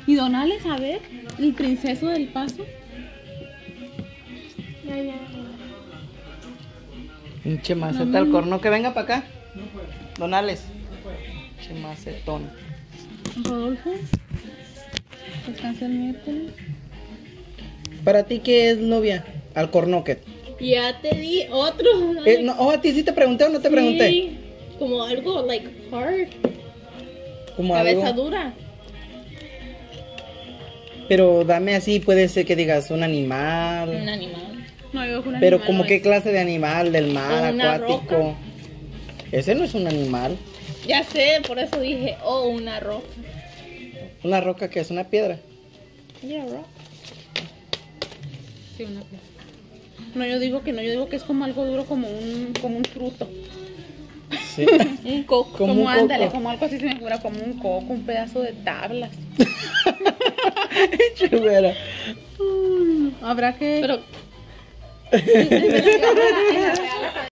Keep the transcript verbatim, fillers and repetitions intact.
Y Donales, a ver, el princeso del paso. Ya, ya. Pinche maceta al corno, que venga para acá. Donales. Pinche macetón. Rodolfo. Descansa el miércoles. ¿Para ti qué es novia? Alcornoquet. Ya te di otro. Eh, no, oh, ¿a ti sí te pregunté o no te pregunté? Sí, como algo, like, hard. Como Cabeza algo. dura. Pero dame así, puede ser que digas un animal. Un animal. No, yo un Pero animal, como no qué es. clase de animal, del mar, O una acuático. roca. Ese no es un animal. Ya sé, por eso dije, oh, una roca. Una roca que es una piedra. Yeah, rock. Sí, una piedra. No, yo digo que no, yo digo que es como algo duro, como un, como un fruto. Sí. Un coco. Como Como, un ándale, coco. como algo así se me figura, como un coco, un pedazo de tablas. Chuvera. Habrá que... Pero investigar la- la-